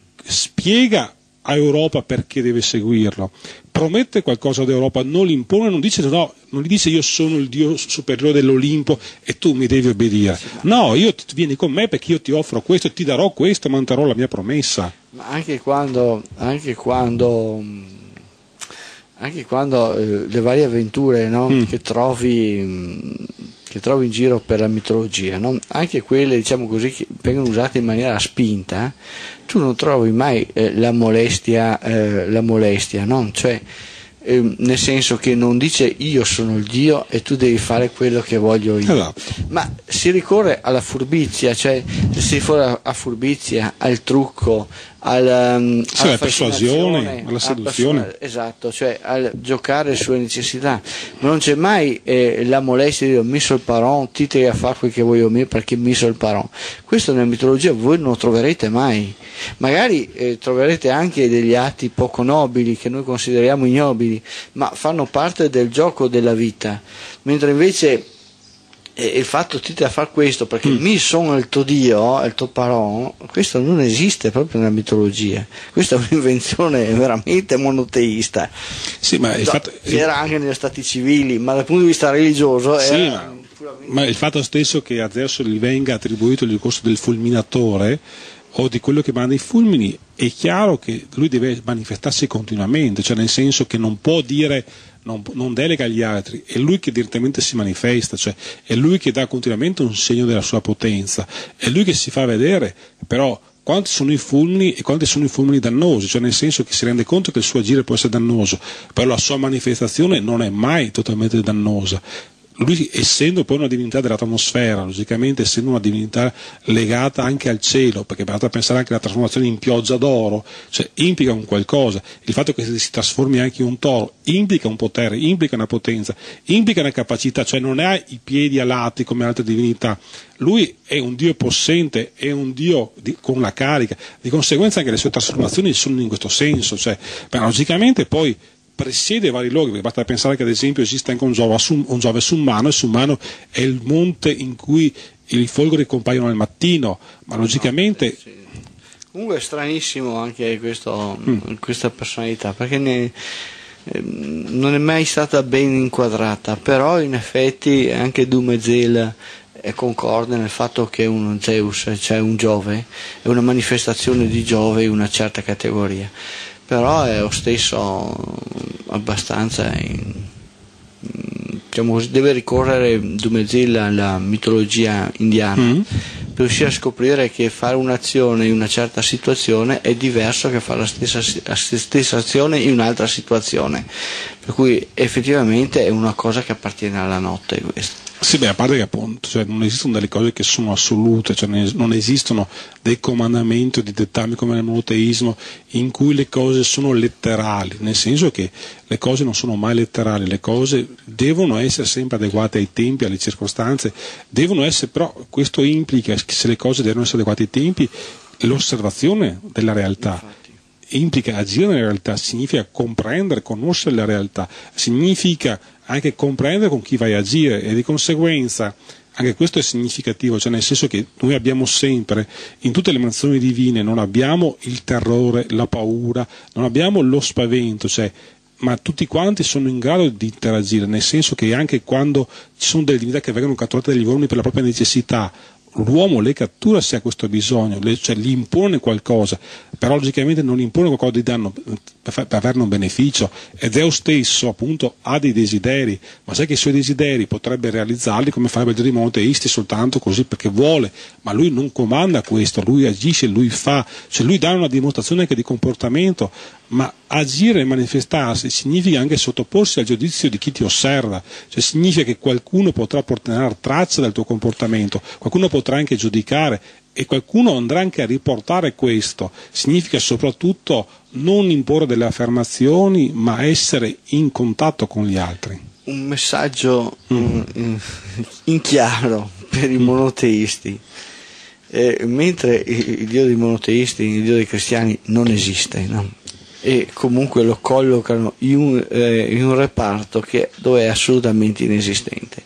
spiega a Europa perché deve seguirlo, promette qualcosa ad Europa, non li impone, non dice no, non gli dice io sono il Dio superiore dell'Olimpo e tu mi devi obbedire, no, io ti, vieni con me perché io ti offro questo, ti darò questo, manterrò la mia promessa. Ma anche quando anche quando anche quando eh, le varie avventure, no, mm. che trovi mh, che trovi in giro per la mitologia, no? Anche quelle, diciamo così, che vengono usate in maniera spinta, eh? Tu non trovi mai eh, la molestia, eh, la molestia, no? Cioè eh, nel senso che non dice io sono il Dio e tu devi fare quello che voglio io, esatto. Ma si ricorre alla furbizia, cioè si ricorre a furbizia, al trucco, al, um, sì, alla persuasione, alla seduzione, alla esatto, cioè al giocare sulle necessità. Ma non c'è mai eh, la molestia di dire mi so il paron, ti devi a fare quel che voglio io perché mi so il paron. Questo nella mitologia voi non lo troverete mai. Magari eh, troverete anche degli atti poco nobili che noi consideriamo ignobili, ma fanno parte del gioco della vita, mentre invece il fatto ti a fare questo perché mm. mi sono il tuo Dio, il tuo paron, questo non esiste proprio nella mitologia. Questa è un'invenzione veramente monoteista. Sì, ma il fatto... era anche negli stati civili, ma dal punto di vista religioso sì, era... ma... ma il fatto stesso che a Zeus gli venga attribuito il discorso del fulminatore o di quello che manda i fulmini, è chiaro che lui deve manifestarsi continuamente, cioè nel senso che non può dire non, non delega agli altri, è lui che direttamente si manifesta, cioè è lui che dà continuamente un segno della sua potenza, è lui che si fa vedere, però quanti sono i fulmini e quanti sono i fulmini dannosi, cioè nel senso che si rende conto che il suo agire può essere dannoso, però la sua manifestazione non è mai totalmente dannosa. Lui, essendo poi una divinità dell'atmosfera, logicamente essendo una divinità legata anche al cielo, perché basta pensare anche alla trasformazione in pioggia d'oro, cioè implica un qualcosa, il fatto che si trasformi anche in un toro implica un potere, implica una potenza, implica una capacità, cioè non ha i piedi alati come altre divinità, lui è un Dio possente, è un Dio di, con la carica, di conseguenza anche le sue trasformazioni sono in questo senso, cioè, beh, logicamente poi presiede vari luoghi, perché basta pensare che ad esempio esiste anche un Giove, un Giove Summano, e Summano è il monte in cui i folgori compaiono al mattino, ma logicamente... No, sì. Comunque è stranissimo anche questo, mm. questa personalità, perché ne, eh, non è mai stata ben inquadrata, però in effetti anche Dumézil è concorde nel fatto che un Zeus, cioè un Giove, è una manifestazione di Giove in una certa categoria. Però è lo stesso abbastanza in, diciamo così, deve ricorrere Dumézil alla mitologia indiana mm. per riuscire a scoprire che fare un'azione in una certa situazione è diverso che fare la stessa, la stessa azione in un'altra situazione, per cui effettivamente è una cosa che appartiene alla notte questa. Sì, beh, a parte che appunto cioè, non esistono delle cose che sono assolute, cioè non esistono dei comandamenti o di dettami come nel monoteismo in cui le cose sono letterali, nel senso che le cose non sono mai letterali, le cose devono essere sempre adeguate ai tempi, alle circostanze, devono essere, però questo implica che se le cose devono essere adeguate ai tempi, l'osservazione della realtà. Implica agire nella realtà, significa comprendere, conoscere la realtà, significa anche comprendere con chi vai a agire e di conseguenza anche questo è significativo, cioè nel senso che noi abbiamo sempre, in tutte le emanazioni divine, non abbiamo il terrore, la paura, non abbiamo lo spavento, cioè, ma tutti quanti sono in grado di interagire, nel senso che anche quando ci sono delle divinità che vengono catturate dagli uomini per la propria necessità, l'uomo le cattura se ha questo bisogno, le, cioè gli impone qualcosa, però logicamente non impone qualcosa di danno per, per averne un beneficio, e Zeus stesso appunto ha dei desideri, ma sai che i suoi desideri potrebbe realizzarli come farebbero i monoteisti soltanto così perché vuole, ma lui non comanda questo, lui agisce, lui fa, cioè lui dà una dimostrazione anche di comportamento, ma agire e manifestarsi significa anche sottoporsi al giudizio di chi ti osserva, cioè significa che qualcuno potrà portare traccia del tuo comportamento, qualcuno potrà anche giudicare e qualcuno andrà anche a riportare questo, significa soprattutto non imporre delle affermazioni ma essere in contatto con gli altri. Un messaggio mm. in, in chiaro per i monoteisti. Eh, mentre il Dio dei monoteisti, il Dio dei cristiani non esiste, no? E comunque lo collocano in un, eh, in un reparto che, dove è assolutamente inesistente.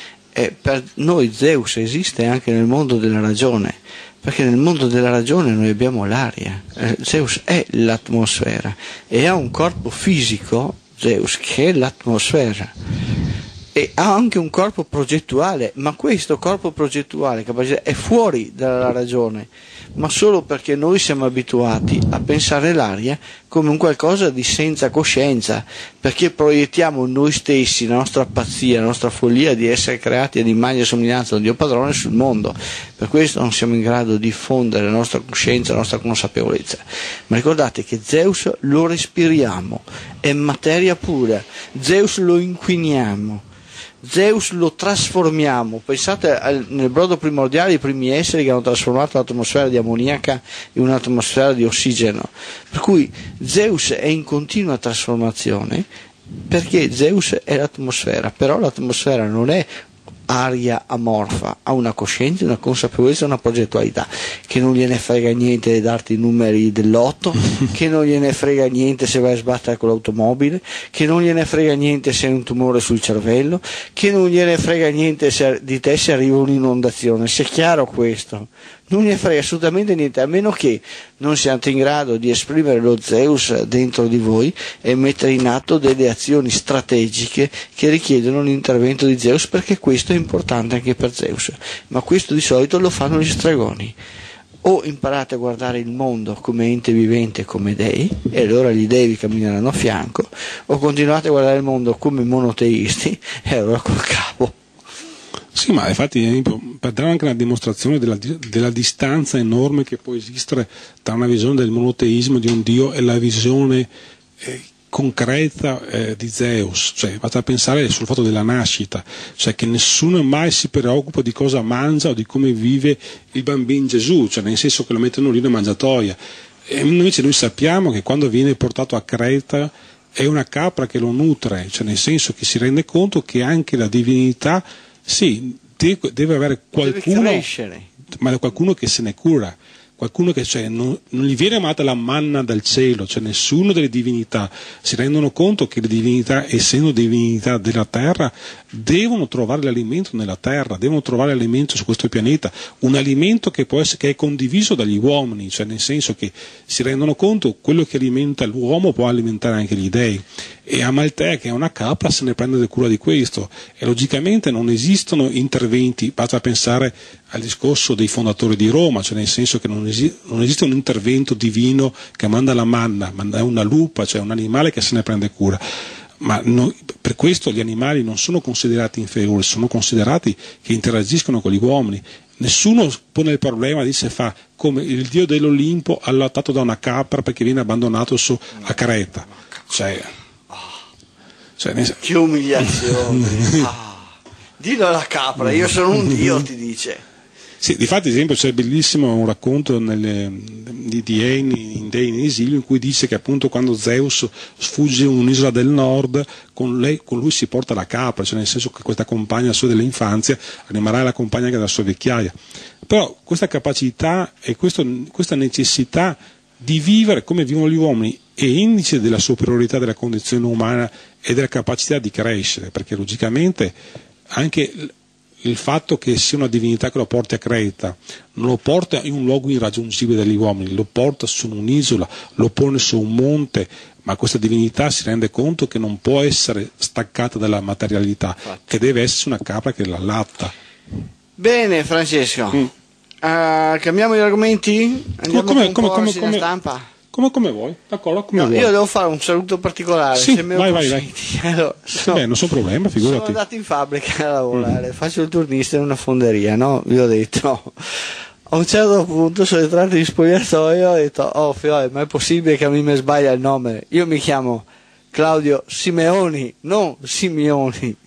E per noi Zeus esiste anche nel mondo della ragione, perché nel mondo della ragione noi abbiamo l'aria, eh, Zeus è l'atmosfera e ha un corpo fisico, Zeus, che è l'atmosfera, e ha anche un corpo progettuale, ma questo corpo progettuale è fuori dalla ragione, ma solo perché noi siamo abituati a pensare l'aria come un qualcosa di senza coscienza, perché proiettiamo noi stessi, la nostra pazzia, la nostra follia di essere creati ad immagine e somiglianza di Dio Padrone sul mondo, per questo non siamo in grado di diffondere la nostra coscienza, la nostra consapevolezza. Ma ricordate che Zeus lo respiriamo, è materia pura, Zeus lo inquiniamo, Zeus lo trasformiamo. Pensate al, nel brodo primordiale i primi esseri che hanno trasformato l'atmosfera di ammoniaca in un'atmosfera di ossigeno, per cui Zeus è in continua trasformazione, perché Zeus è l'atmosfera, però l'atmosfera non è aria amorfa, ha una coscienza, una consapevolezza, una progettualità, che non gliene frega niente di darti i numeri dell'otto, che non gliene frega niente se vai a sbattere con l'automobile, che non gliene frega niente se hai un tumore sul cervello, che non gliene frega niente se, di te se arriva un'inondazione. Se è chiaro questo, non gliene frega assolutamente niente, a meno che non siate in grado di esprimere lo Zeus dentro di voi e mettere in atto delle azioni strategiche che richiedono l'intervento di Zeus, perché questo è importante anche per Zeus. Ma questo di solito lo fanno gli stregoni. O imparate a guardare il mondo come ente vivente, come dei, e allora gli dei vi cammineranno a fianco, o continuate a guardare il mondo come monoteisti, e allora col capo. Sì, ma infatti per dare anche una dimostrazione della, della distanza enorme che può esistere tra una visione del monoteismo di un Dio e la visione eh, concreta eh, di Zeus, cioè vado a pensare sul fatto della nascita, cioè che nessuno mai si preoccupa di cosa mangia o di come vive il bambino Gesù, cioè nel senso che lo mettono lì nella mangiatoia, e invece noi sappiamo che quando viene portato a Creta è una capra che lo nutre, cioè nel senso che si rende conto che anche la divinità sì, deve avere qualcuno, deve crescere, ma qualcuno che se ne cura, qualcuno che cioè, non, non gli viene amata la manna dal cielo, cioè nessuno delle divinità si rendono conto che le divinità, essendo divinità della terra, devono trovare l'alimento nella terra, devono trovare l'alimento su questo pianeta, un alimento che può essere, che è condiviso dagli uomini, cioè nel senso che si rendono conto che quello che alimenta l'uomo può alimentare anche gli dei. E Amaltea, che è una capra, se ne prende cura di questo, e logicamente non esistono interventi, basta pensare al discorso dei fondatori di Roma, cioè nel senso che non, esi- non esiste un intervento divino che manda la manna, manda una lupa, cioè un animale che se ne prende cura. Ma no, per questo gli animali non sono considerati inferiori, sono considerati che interagiscono con gli uomini. Nessuno pone il problema, dice fa come il dio dell'Olimpo allattato da una capra perché viene abbandonato su a Creta. Cioè, cioè, ne... che umiliazione. Ah, dillo alla capra, io sono un dio, ti dice. Sì, difatti, ad esempio, c'è bellissimo un racconto nelle, di, di Heine, in Dei in esilio, in cui dice che appunto quando Zeus sfugge un'isola del nord, con, lei, con lui si porta la capra, cioè nel senso che questa compagna sua dell'infanzia rimarrà la compagna anche della sua vecchiaia. Però questa capacità e questo, questa necessità di vivere come vivono gli uomini è indice della superiorità della condizione umana e della capacità di crescere, perché logicamente anche il fatto che sia una divinità che lo porti a Creta non lo porta in un luogo irraggiungibile dagli uomini, lo porta su un'isola, lo pone su un monte, ma questa divinità si rende conto che non può essere staccata dalla materialità, che deve essere una capra che l'allatta. Bene, Francesco, mm. uh, cambiamo gli argomenti? Andiamo come, con come, un po' come, la come, stampa? Come, come vuoi, d'accordo? Come no, vuoi. Io devo fare un saluto particolare. Sì, se me vai, lo vai, vai. Allora, sono, Beh, non so problema, figurati. Sono andato in fabbrica a lavorare, mm. faccio il turnista in una fonderia, no? Vi ho detto. A un certo punto sono entrato in spogliatoio e ho detto, oh figlio, ma è possibile che a me mi sbaglia il nome? Io mi chiamo Claudio Simeoni, non Simioni.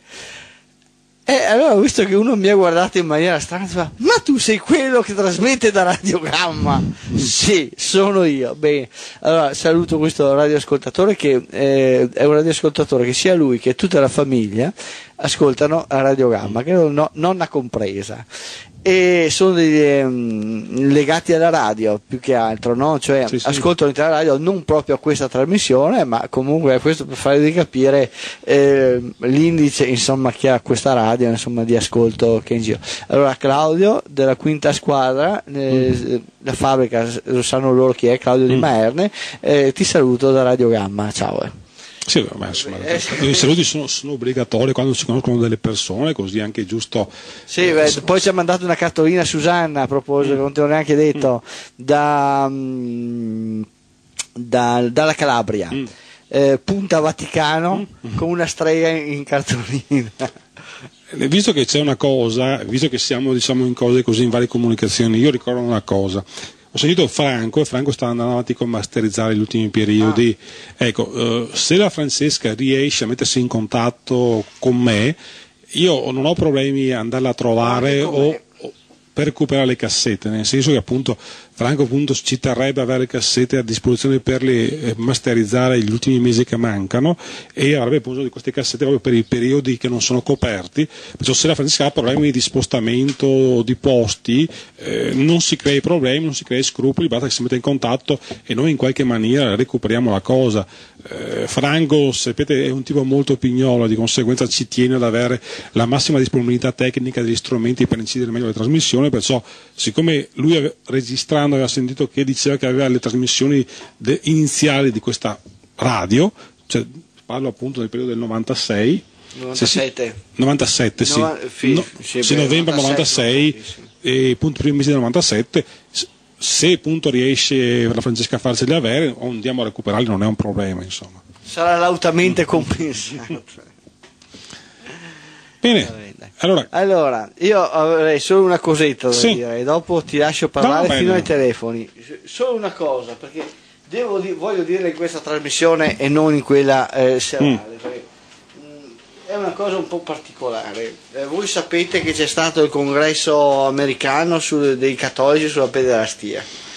E allora ho visto che uno mi ha guardato in maniera strana e fa, ma tu sei quello che trasmette da Radiogamma? Sì, sono io. Bene, allora saluto questo radioascoltatore che eh, è un radioascoltatore che sia lui che tutta la famiglia ascoltano a Radiogamma, che non ho nonna compresa. E sono dei, um, legati alla radio più che altro, no? Cioè sì, sì. Ascoltano la radio non proprio a questa trasmissione, ma comunque questo per farvi capire eh, l'indice insomma che ha questa radio insomma di ascolto che è in giro. Allora Claudio della quinta squadra, eh, mm. la fabbrica lo sanno loro chi è, Claudio mm. Di Maerne, eh, ti saluto da Radiogamma, ciao. Eh. Sì, beh, insomma, i saluti sono, sono obbligatori quando si conoscono delle persone, così anche è giusto. Sì, beh, poi ci ha mandato una cartolina Susanna a proposito, mm. non te l'ho neanche detto, mm. da, da, dalla Calabria, mm. eh, Punta Vaticano, mm. con una strega in cartolina. Visto che c'è una cosa, visto che siamo diciamo in cose così in varie comunicazioni, io ricordo una cosa. Ho sentito Franco e Franco sta andando avanti con masterizzare gli ultimi periodi. Ah. Ecco, eh, se la Francesca riesce a mettersi in contatto con me, io non ho problemi a andarla a trovare o, o per recuperare le cassette, nel senso che appunto Franco appunto ci terrebbe a avere le cassette a disposizione per le eh, masterizzare gli ultimi mesi che mancano e avrebbe bisogno di queste cassette proprio per i periodi che non sono coperti, perciò se la Francesca ha problemi di spostamento di posti eh, non si crei problemi, non si crei scrupoli, basta che si metta in contatto e noi in qualche maniera recuperiamo la cosa. eh, Franco, sapete, è un tipo molto pignolo, di conseguenza ci tiene ad avere la massima disponibilità tecnica degli strumenti per incidere meglio le trasmissioni, perciò siccome lui ave- registrando aveva sentito che diceva che aveva le trasmissioni de- iniziali di questa radio, cioè parlo appunto del periodo del novantasei novantasette si, novantasette sì, Nova, fi, no, sì, sì, beh, novembre novantasei, novantasei e appunto primi mesi del novantasette, se appunto riesce la Francesca a farceli avere o andiamo a recuperarli, non è un problema, insomma sarà lautamente compensato. Bene. Allora, allora, io avrei solo una cosetta da sì. dire, dopo ti lascio parlare no, fino ai telefoni. Solo una cosa, perché devo di- voglio dirle in questa trasmissione e non in quella eh, serale, mm. perché mh, è una cosa un po' particolare. Eh, voi sapete che c'è stato il congresso americano su, dei cattolici sulla pederastia.